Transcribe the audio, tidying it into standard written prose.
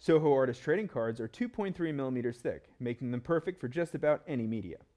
SoHo Artist trading cards are 2.3 millimeters thick, making them perfect for just about any media.